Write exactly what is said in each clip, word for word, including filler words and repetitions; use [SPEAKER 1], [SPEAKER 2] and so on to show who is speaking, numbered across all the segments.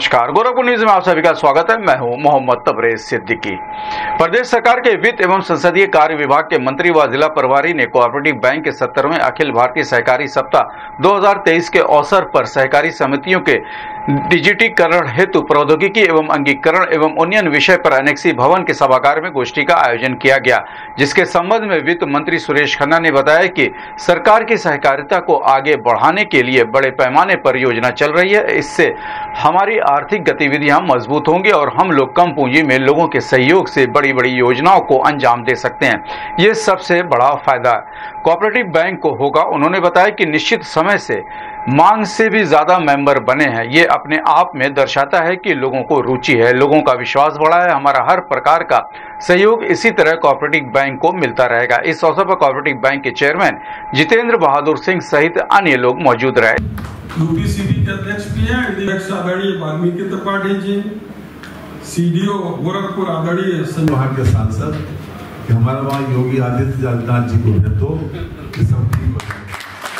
[SPEAKER 1] नमस्कार, गोरखपुर न्यूज में आप सभी का स्वागत है। मैं हूं मोहम्मद तबरेज सिद्दीकी। प्रदेश सरकार के वित्त एवं संसदीय कार्य विभाग के मंत्री व जिला प्रभारी ने कोऑपरेटिव बैंक के सत्तरवें अखिल भारतीय सहकारी सप्ताह दो हज़ार तेईस के अवसर पर सहकारी समितियों के डिजिटीकरण हेतु प्रौद्योगिकी एवं अंगीकरण एवं उन्नयन विषय पर अनेक्सी भवन के सभागार में गोष्ठी का आयोजन किया गया, जिसके संबंध में वित्त मंत्री सुरेश खन्ना ने बताया कि सरकार की सहकारिता को आगे बढ़ाने के लिए बड़े पैमाने पर योजना चल रही है। इससे हमारी आर्थिक गतिविधियां मजबूत होंगी और हम लोग कम पूंजी में लोगों के सहयोग से बड़ी बड़ी योजनाओं को अंजाम दे सकते हैं। ये सबसे बड़ा फायदा कोऑपरेटिव बैंक को होगा। उन्होंने बताया कि निश्चित समय से मांग से भी ज्यादा मेंबर बने हैं। ये अपने आप में दर्शाता है कि लोगों को रुचि है, लोगों का विश्वास बढ़ा है। हमारा हर प्रकार का सहयोग इसी तरह कोऑपरेटिव बैंक को मिलता रहेगा। इस अवसर पर कोऑपरेटिव बैंक के चेयरमैन जितेंद्र बहादुर सिंह सहित अन्य लोग मौजूद रहे।
[SPEAKER 2] यूपीसीबी के अध्यक्ष भी हैं, अध्यक्ष आदरणीय वाल्मीकि त्रिपाठी जी, सीडीओ गोरखपुर आदरणीय
[SPEAKER 3] वहाँ के सांसद कि हमारे वहाँ योगी आदित्यनाथ जी को है तो ये सब ठीक हो जाए।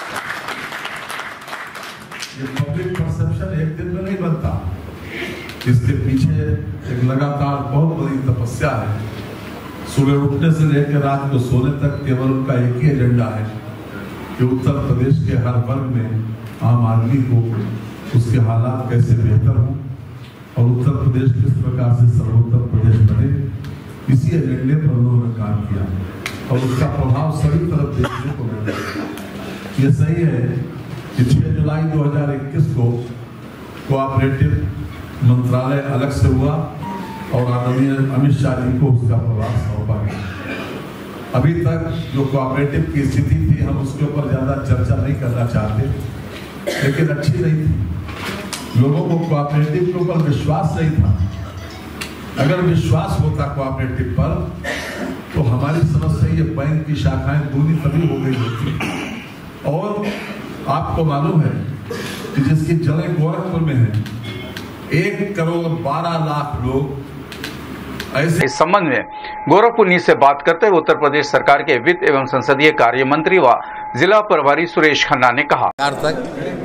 [SPEAKER 3] ये पब्लिक परसेप्शन एक दिन में नहीं बनता, इसके पीछे एक लगातार बहुत बड़ी तपस्या है। सुबह उठने से लेकर रात को सोने तक केवल उनका एक ही एजेंडा है कि उत्तर प्रदेश के हर वर्ग में आम आदमी को उसके हालात कैसे बेहतर हों और उत्तर प्रदेश किस प्रकार से सर्वोत्तम प्रदेश बने, इसी एजेंडे पर उन्होंने काम किया और उसका प्रभाव सभी तरफ देखने को मिला। ये सही है कि छह जुलाई दो हज़ार इक्कीस को कोऑपरेटिव मंत्रालय अलग से हुआ और आदरणीय अमित शाह जी को उसका प्रभार सौंपा गया। अभी तक जो कोऑपरेटिव की स्थिति थी, हम उसके ऊपर ज्यादा चर्चा नहीं करना चाहते, लेकिन अच्छी नहीं थी। लोगों को कोऑपरेटिव के ऊपर विश्वास नहीं था। अगर विश्वास होता कोऑपरेटिव पर तो हमारी समझ से ये बैंक की शाखाएं दूनी तभी हो गई होती। और आपको मालूम है कि जिसकी जड़ें गोरखपुर में है, एक करोड़ बारह लाख लोग ऐसे।
[SPEAKER 1] इस संबंध में गोरखपुर न्यूज से बात करते हुए उत्तर प्रदेश सरकार के वित्त एवं संसदीय कार्य मंत्री व जिला प्रभारी सुरेश खन्ना ने कहा,
[SPEAKER 4] तक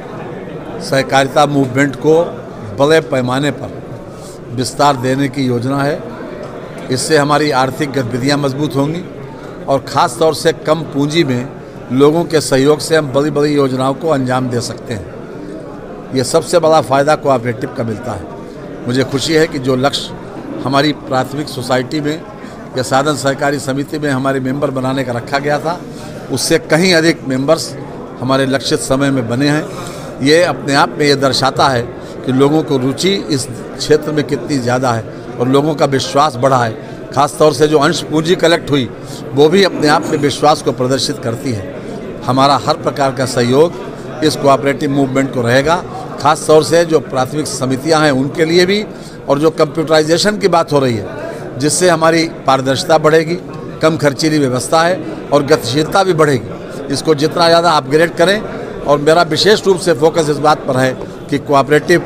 [SPEAKER 4] सहकारिता मूवमेंट को बड़े पैमाने पर विस्तार देने की योजना है। इससे हमारी आर्थिक गतिविधियां मजबूत होंगी और ख़ास तौर से कम पूंजी में लोगों के सहयोग से हम बड़ी बड़ी योजनाओं को अंजाम दे सकते हैं। ये सबसे बड़ा फ़ायदा कोऑपरेटिव का मिलता है। मुझे खुशी है कि जो लक्ष्य हमारी प्राथमिक सोसाइटी में या साधन सहकारी समिति में हमारे मेंबर बनाने का रखा गया था, उससे कहीं अधिक मेंबर्स हमारे लक्षित समय में बने हैं। ये अपने आप में ये दर्शाता है कि लोगों को रुचि इस क्षेत्र में कितनी ज़्यादा है और लोगों का विश्वास बढ़ा है। खास तौर से जो अंश पूंजी कलेक्ट हुई वो भी अपने आप में विश्वास को प्रदर्शित करती है। हमारा हर प्रकार का सहयोग इस कोऑपरेटिव मूवमेंट को रहेगा। खास तौर से जो प्राथमिक समितियां हैं उनके लिए भी, और जो कंप्यूटराइजेशन की बात हो रही है जिससे हमारी पारदर्शिता बढ़ेगी, कम खर्चीली व्यवस्था है और गतिशीलता भी बढ़ेगी। इसको जितना ज़्यादा अपग्रेड करें, और मेरा विशेष रूप से फोकस इस बात पर है कि cooperative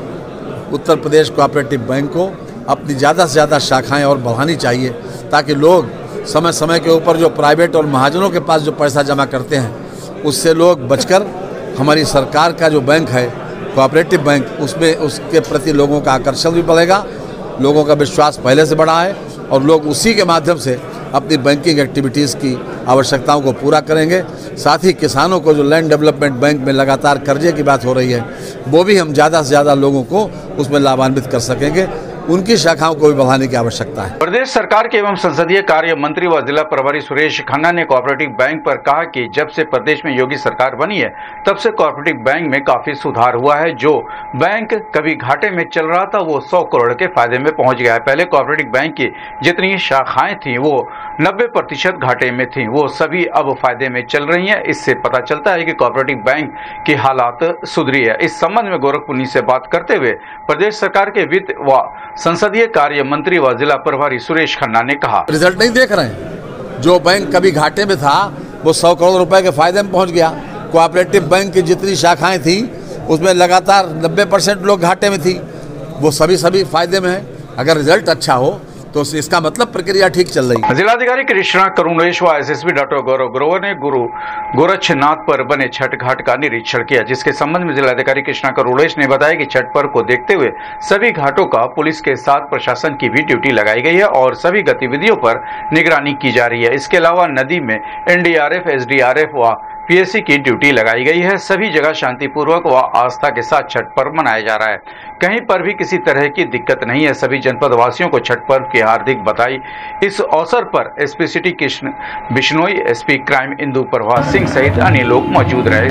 [SPEAKER 4] Uttar Pradesh cooperative bank को अपनी ज़्यादा से ज़्यादा शाखाएं और बढ़ानी चाहिए, ताकि लोग समय समय के ऊपर जो प्राइवेट और महाजनों के पास जो पैसा जमा करते हैं उससे लोग बचकर हमारी सरकार का जो बैंक है कोऑपरेटिव बैंक, उसमें उसके प्रति लोगों का आकर्षण भी बढ़ेगा। लोगों का विश्वास पहले से बढ़ा है और लोग उसी के माध्यम से अपनी बैंकिंग एक्टिविटीज़ की आवश्यकताओं को पूरा करेंगे। साथ ही किसानों को जो लैंड डेवलपमेंट बैंक में लगातार कर्जे की बात हो रही है, वो भी हम ज़्यादा से ज़्यादा लोगों को उसमें लाभान्वित कर सकेंगे। उनकी शाखाओं को भी बढ़ाने की आवश्यकता है।
[SPEAKER 1] प्रदेश सरकार के एवं संसदीय कार्य मंत्री व जिला प्रभारी सुरेश खन्ना ने कोऑपरेटिव बैंक पर कहा कि जब से प्रदेश में योगी सरकार बनी है तब से कोऑपरेटिव बैंक में काफी सुधार हुआ है। जो बैंक कभी घाटे में चल रहा था वो सौ करोड़ के फायदे में पहुंच गया है। पहले कोऑपरेटिव बैंक की जितनी शाखाएं थी वो नब्बे प्रतिशत घाटे में थी, वो सभी अब फायदे में चल रही है। इससे पता चलता है कि कोऑपरेटिव बैंक की हालात सुधरी है। इस संबंध में गोरखपुर से बात करते हुए प्रदेश सरकार के वित्त व संसदीय कार्य मंत्री व जिला प्रभारी सुरेश खन्ना ने कहा,
[SPEAKER 4] रिजल्ट नहीं देख रहे हैं। जो बैंक कभी घाटे में था वो सौ करोड़ रुपए के फायदे में पहुंच गया। कोऑपरेटिव बैंक की जितनी शाखाएं थी उसमें लगातार नब्बे परसेंट लोग घाटे में थी, वो सभी सभी फायदे में है। अगर रिजल्ट अच्छा हो तो इसका मतलब प्रक्रिया ठीक चल रही है।
[SPEAKER 1] जिलाधिकारी कृष्णा करुणेश व एसएसपी डॉक्टर गौरव ग्रोवर ने गुरु गोरक्षनाथ पर बने छठ घाट का निरीक्षण किया, जिसके संबंध में जिलाधिकारी कृष्णा करुणेश ने बताया कि छठ पर्व को देखते हुए सभी घाटों का पुलिस के साथ प्रशासन की भी ड्यूटी लगाई गई है और सभी गतिविधियों पर निगरानी की जा रही है। इसके अलावा नदी में एनडीआरएफ, एसडीआरएफ व पीएससी की ड्यूटी लगाई गई है। सभी जगह शांतिपूर्वक व आस्था के साथ छठ पर्व मनाया जा रहा है, कहीं पर भी किसी तरह की दिक्कत नहीं है। सभी जनपद वासियों को छठ पर्व की हार्दिक बधाई। इस अवसर पर SP city Krishna Bishnoi, SP crime Indu Prabhat Singh सहित अन्य लोग मौजूद रहे।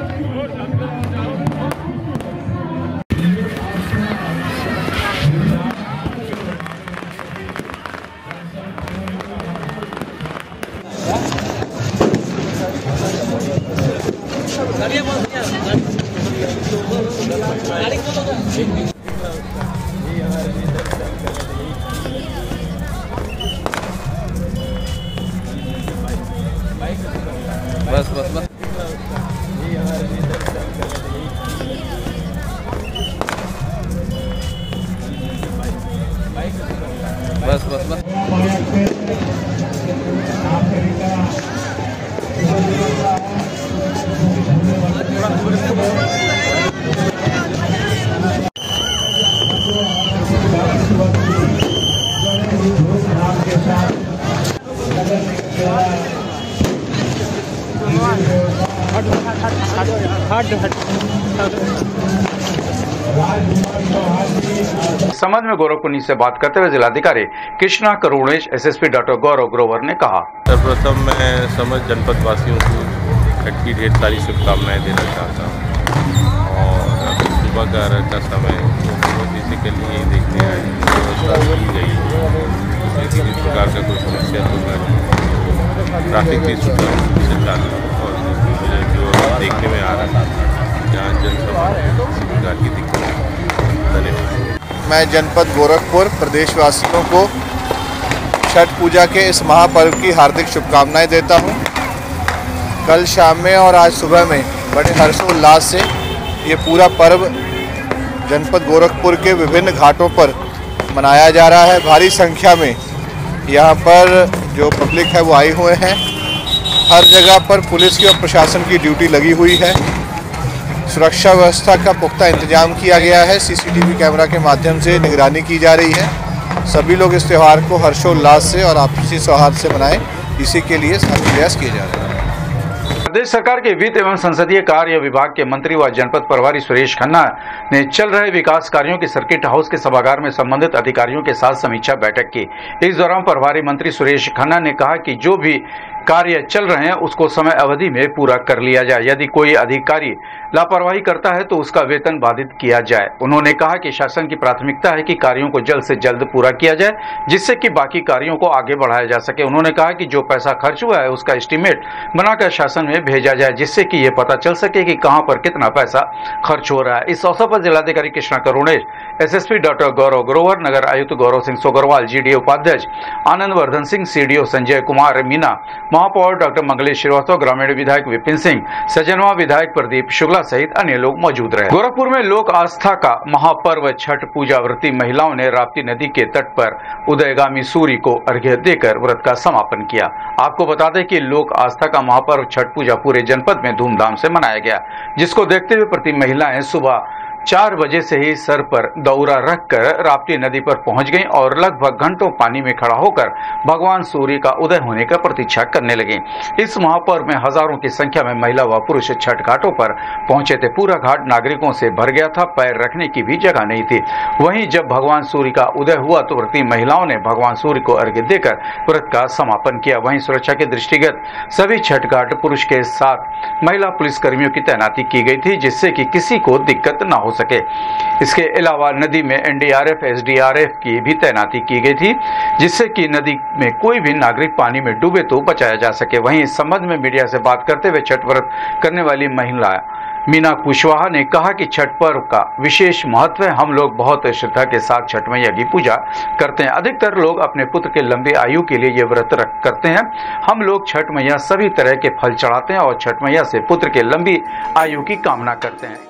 [SPEAKER 5] बस बस बस बस बस बस
[SPEAKER 1] संबंध में गोरखपुर से बात करते हुए जिलाधिकारी कृष्णा करुणेश, एसएसपी डॉक्टर गौरव ग्रोवर ने कहा,
[SPEAKER 5] सर्वप्रथम मैं समस्त जनपद वासियों को छठ की ढेर सारी शुभकामनाएं देना चाहता हूँ। और अभी सुबह का अर्घ का समय बेसिकली यही देखने आए व्यवस्था की गई है, किसी प्रकार का कोई समस्या होगा नहीं, ट्रैफिक भी सुचारू रूप से चालू और मुझे जो देखने में आ रहा है जहाँ जनसभा किसी प्रकार की दिक्कत नहीं। धन्यवाद।
[SPEAKER 6] मैं जनपद गोरखपुर प्रदेशवासियों को छठ पूजा के इस महापर्व की हार्दिक शुभकामनाएं देता हूं। कल शाम में और आज सुबह में बड़े हर्षोल्लास से ये पूरा पर्व जनपद गोरखपुर के विभिन्न घाटों पर मनाया जा रहा है। भारी संख्या में यहाँ पर जो पब्लिक है वो आई हुए हैं। हर जगह पर पुलिस की और प्रशासन की ड्यूटी लगी हुई है। सुरक्षा व्यवस्था का पुख्ता इंतजाम किया गया है। सीसीटीवी कैमरा के माध्यम से निगरानी की जा रही है। सभी लोग इस त्यौहार को हर्षोल्लास से और आपसी सौहार्द से मनाएं, इसी के लिए सभी प्रयास किए जा रहे हैं।
[SPEAKER 1] प्रदेश सरकार के वित्त एवं संसदीय कार्य विभाग के मंत्री व जनपद प्रभारी सुरेश खन्ना ने चल रहे विकास कार्यों की सर्किट हाउस के सभागार में संबंधित अधिकारियों के साथ समीक्षा बैठक की। इस दौरान प्रभारी मंत्री सुरेश खन्ना ने कहा कि जो भी कार्य चल रहे हैं उसको समय अवधि में पूरा कर लिया जाए। यदि कोई अधिकारी लापरवाही करता है तो उसका वेतन बाधित किया जाए। उन्होंने कहा कि शासन की प्राथमिकता है कि कार्यों को जल्द से जल्द पूरा किया जाए, जिससे कि बाकी कार्यों को आगे बढ़ाया जा सके। उन्होंने कहा कि जो पैसा खर्च हुआ है उसका एस्टीमेट बनाकर शासन में भेजा जाए, जिससे कि ये पता चल सके कि कहां पर कितना पैसा खर्च हो रहा है। इस अवसर पर जिलाधिकारी कृष्णा करुणेश, एसएसपी डॉक्टर गौरव ग्रोवर, नगर आयुक्त गौरव सिंह सोगरवाल, जीडीए उपाध्यक्ष आनंद वर्धन सिंह, सीडीओ संजय कुमार मीना, महापौर डॉक्टर मंगलेश श्रीवास्तव, ग्रामीण विधायक विपिन सिंह, सजनवा विधायक प्रदीप शुक्ला सहित अन्य लोग मौजूद रहे। गोरखपुर में लोक आस्था का महापर्व छठ पूजा व्रती महिलाओं ने राप्ती नदी के तट पर उदयगामी सूर्य को अर्घ्य देकर व्रत का समापन किया। आपको बता दें कि लोक आस्था का महापर्व छठ पूजा पूरे जनपद में धूमधाम से मनाया गया, जिसको देखते हुए प्रति महिलाएं सुबह चार बजे से ही सर पर दौरा रखकर राप्ती नदी पर पहुंच गईं और लगभग घंटों पानी में खड़ा होकर भगवान सूर्य का उदय होने का प्रतीक्षा करने लगे। इस महापर्व में हजारों की संख्या में महिला व पुरुष छठ घाटों पर पहुंचे थे। पूरा घाट नागरिकों से भर गया था, पैर रखने की भी जगह नहीं थी। वहीं जब भगवान सूर्य का उदय हुआ तो व्रती महिलाओं ने भगवान सूर्य को अर्घ्य देकर व्रत का समापन किया। वहीं सुरक्षा के दृष्टिगत सभी छठ घाट पुरुष के साथ महिला पुलिस कर्मियों की तैनाती की गई थी, जिससे कि किसी को दिक्कत न हो सके। इसके अलावा नदी में एनडीआरएफ, एसडीआरएफ की भी तैनाती की गई थी, जिससे कि नदी में कोई भी नागरिक पानी में डूबे तो बचाया जा सके। वहीं इस संबंध में मीडिया से बात करते हुए छठ व्रत करने वाली महिला मीना कुशवाहा ने कहा कि छठ पर्व का विशेष महत्व है। हम लोग बहुत श्रद्धा के साथ छठ मैया की पूजा करते हैं। अधिकतर लोग अपने पुत्र के लंबी आयु के लिए ये व्रत रख करते हैं। हम लोग छठ मैया सभी तरह के फल चढ़ाते हैं और छठ मैया से पुत्र के लंबी आयु की कामना करते हैं।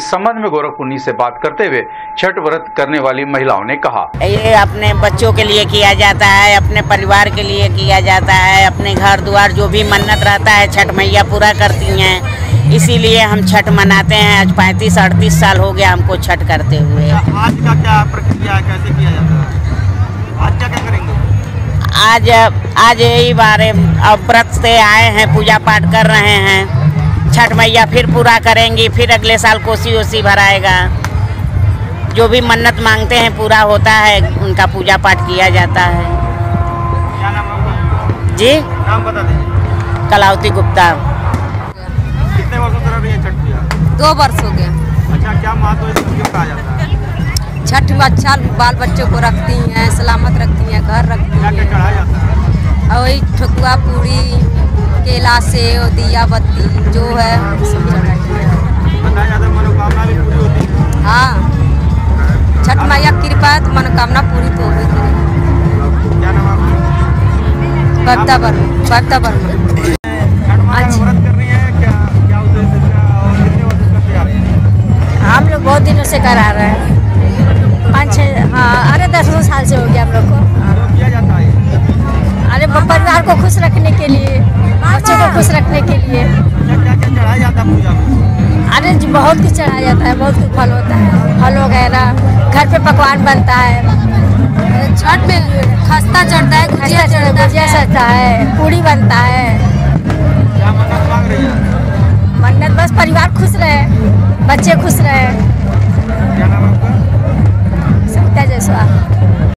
[SPEAKER 1] इस संबंध में गोरखपुन्नी से बात करते हुए छठ व्रत करने वाली महिलाओं ने कहा,
[SPEAKER 7] ये अपने बच्चों के लिए किया जाता है, अपने परिवार के लिए किया जाता है, अपने घर द्वार जो भी मन्नत रहता है छठ मैया पूरा करती हैं, इसीलिए हम छठ मनाते हैं। आज पैंतीस अड़तीस साल हो गया हमको छठ करते हुए।
[SPEAKER 8] आज का क्या प्रक्रिया है, कैसे किया जाता है, आज क्या क्या करेंगे?
[SPEAKER 7] आज आज यही बारे अब व्रत से आए हैं, पूजा पाठ कर रहे हैं, छठ मैया फिर पूरा करेंगी, फिर अगले साल कोसी ओसी भराएगा, जो भी मन्नत मांगते हैं पूरा होता है, उनका पूजा पाठ किया जाता है।
[SPEAKER 8] क्या नाम है आपका?
[SPEAKER 7] जी
[SPEAKER 8] नाम बता दीजिए।
[SPEAKER 7] कलावती गुप्ता।
[SPEAKER 8] कितने वर्षों से रह रही है छठ पूजा?
[SPEAKER 9] दो वर्ष हो गए।
[SPEAKER 8] अच्छा, क्या महत्व इसको क्यों कहा जाता है?
[SPEAKER 9] छठ में अच्छा बाल बच्चों को रखती हैं, सलामत रखती हैं, घर रखती
[SPEAKER 8] क्या क्या
[SPEAKER 9] हैं।
[SPEAKER 8] चढ़ाया जाता है?
[SPEAKER 9] और वही ठकुआ पूरी केला सेव दिया बत्ती जो है सब चढ़ाती हैं।
[SPEAKER 8] बताया जाता है मनोकामना भी पूरी होती है।
[SPEAKER 9] हाँ, छठ मैया की कृपा है तो मनोकामना पूरी तो होगी करेगी।
[SPEAKER 8] क्या नाम है आपका?
[SPEAKER 9] बक्ता वर्मा। बक्ता वर्मा।
[SPEAKER 8] छठ माता का व्रत कर रही है, क्या क्या उद्देश्य है और कितने वर्षों से करते आ रही हैं?
[SPEAKER 10] हम लोग बहुत दिनों से करा रहे हैं, पाँच छः हाँ अरे दसों साल से हो गया हम लोग को।
[SPEAKER 8] क्यों किया जाता है?
[SPEAKER 10] अरे परिवार को खुश रखने के लिए, बच्चों को खुश रखने के लिए।
[SPEAKER 8] क्या क्या क्या चढ़ाया जाता है पूजा में?
[SPEAKER 10] अरे जी बहुत कुछ चढ़ाया जाता है, बहुत कुछ फल होता है, फल वगैरह, घर पे पकवान बनता है।
[SPEAKER 9] छठ में खस्ता चढ़ता है, गुजिया चढ़ता है,
[SPEAKER 10] गुजिया सजता है, पूड़ी बनता है।
[SPEAKER 8] क्या मन्नत मांग रही है?
[SPEAKER 10] मन्नत बस परिवार खुश रहे, बच्चे खुश रहे।
[SPEAKER 8] क्या नाम है आपका?
[SPEAKER 10] सविता जायसवाल।